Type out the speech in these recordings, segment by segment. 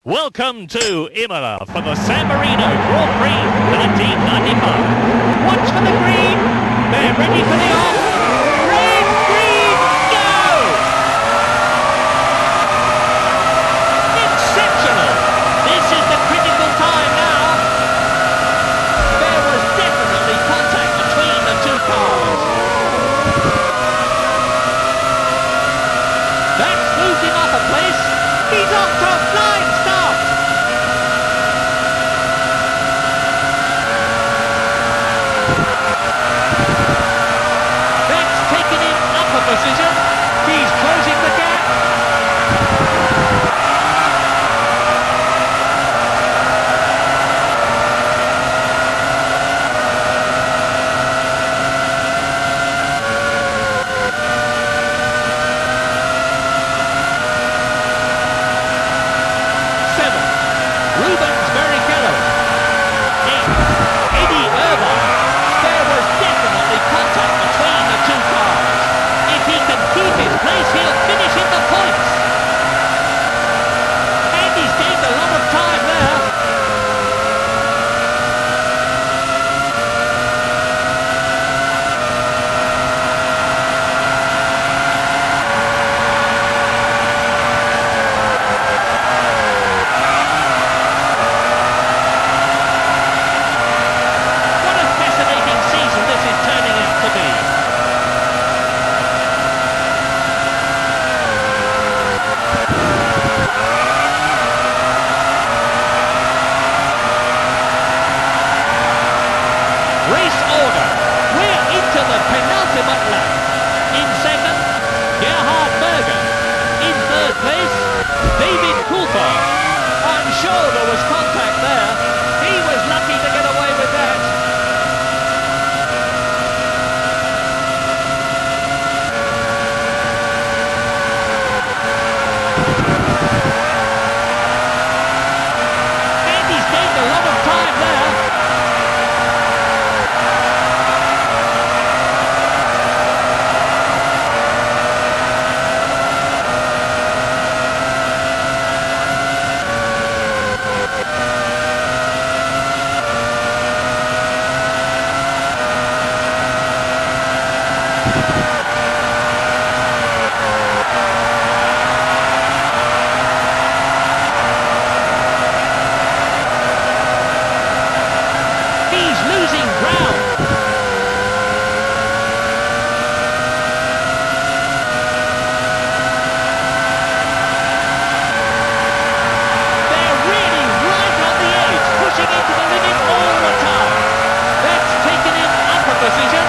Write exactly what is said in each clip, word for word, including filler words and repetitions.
Welcome to Imola for the San Marino Grand Prix nineteen ninety-five. Watch for the green. They're ready for the off. Red, green, go! Exceptional. This is the critical time now. There was definitely contact between the two cars. That's moved him up a place. He's on top. Line stop. That's taken him up a position. He's closing the gap. Seven. Rubens Barrichello. Eight. There was definitely contact between the two cars. If he can keep his place, he'll finish in the points. And he's gained a lot of time there. What a fascinating season this is turning out to be. Race order. We're into the penultimate lap. In second, Gerhard Berger. In third place, David Coulthard. I'm sure there was contact there. He was lucky to get away with that. And he's gained a lot of time there. He's losing ground. They're really right on the edge, pushing into the limit all the time. That's taken him up a position.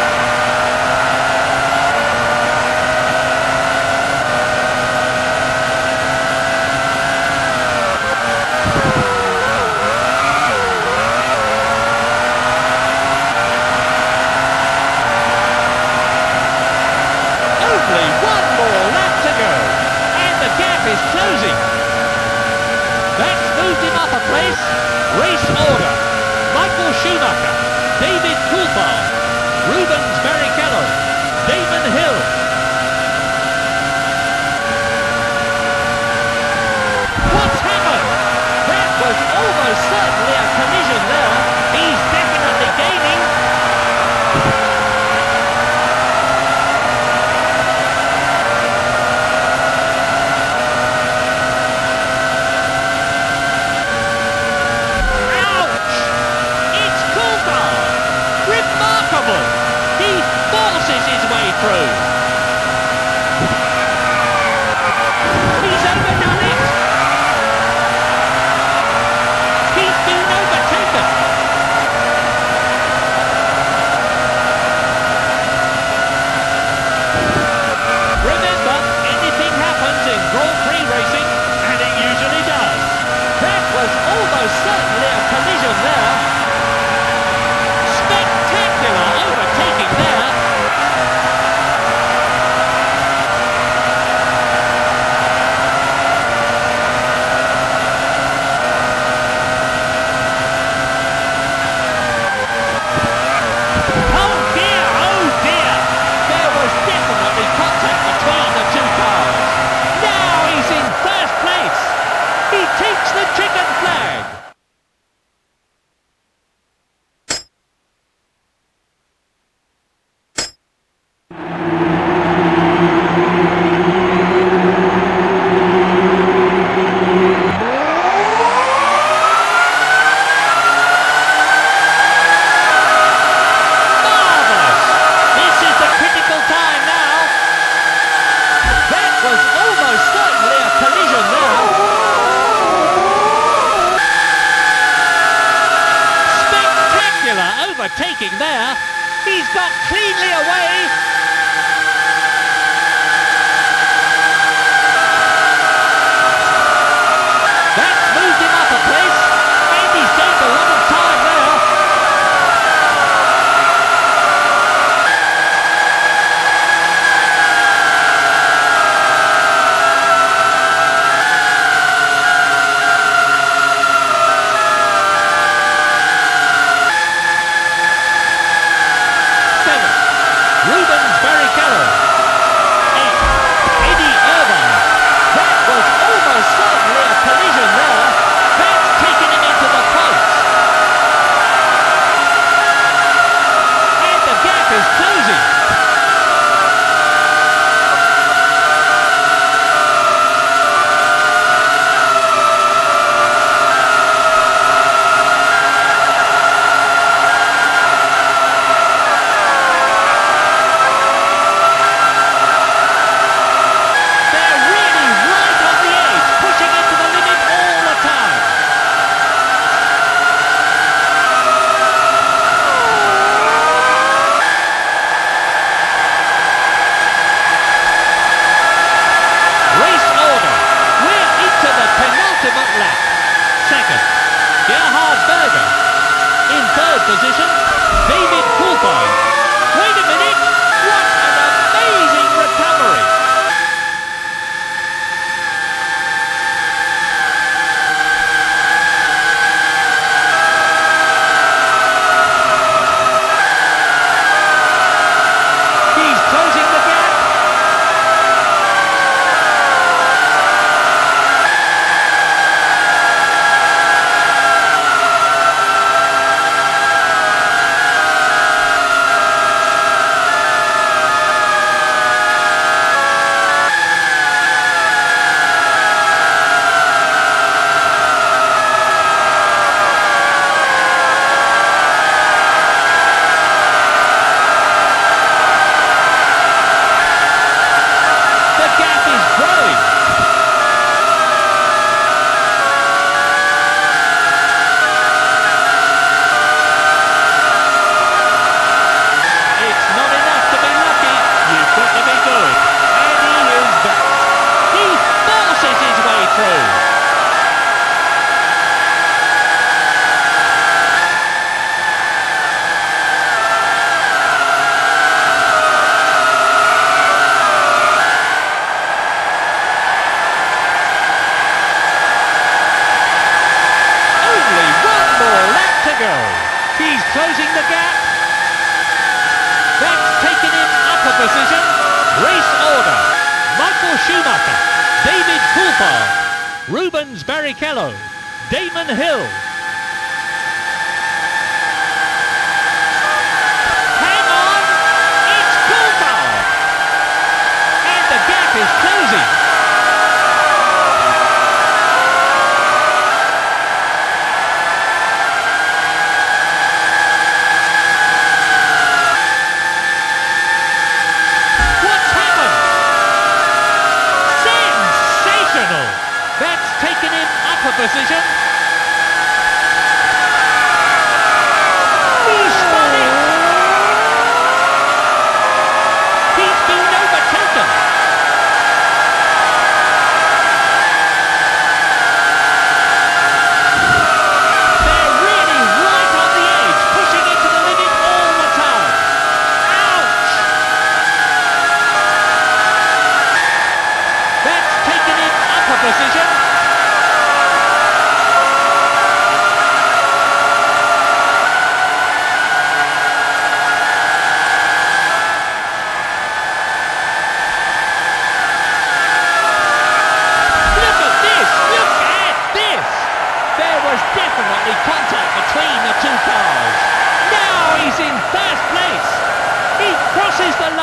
Only one more lap to go, and the gap is closing. That's moved him up a place. Race order. Michael Schumacher, David Coulthard, Rubens Barrichello, Damon Hill. What's happened? That was almost certainly a collision there. He's definitely gaining. Ouch! It's Coulthard! Remarkable! He forces his way through. He's overdone it! He's been overtaken! Remember, anything happens in Grand Prix racing, and it usually does. That was almost certainly a collision there. Spectacular overtaking there. Oh dear, oh dear. There was definitely contact between the two cars. Now he's in first place. He takes He's got cleanly away. That's moved him up a place, and he's gained a lot of time there. Seven, Rubens Barrichello. Eight, Eddie Irvine. That was almost certainly a collision there. That's taken him into the post. And the gap is closing. They're really right on the edge, pushing it to the limit all the time. Race order. We're into the penultimate lap. Second, Gerhard Berger. In third position, David Coulthard. Wait a minute. What an amazing recovery. He's closing the gap. The gap is growing. It's not enough to be lucky. You've got to be good. And he is back. He forces his way through. Only one more lap to go. He's closing the gap. That's taken him up a position. Race order. Michael Schumacher, David Coulthard, Rubens Barrichello, Damon Hill. Hang on, it's Coulthard. And the gap is closing. What's happened? Sensational! That's taken him up a position. He's spun it! He's been overtaken. They're really right on the edge, pushing it to the limit all the time. Ouch! That's taken him up a position. Look at this! Look at this! There was definitely contact between the two cars. Now he's in first place. He crosses the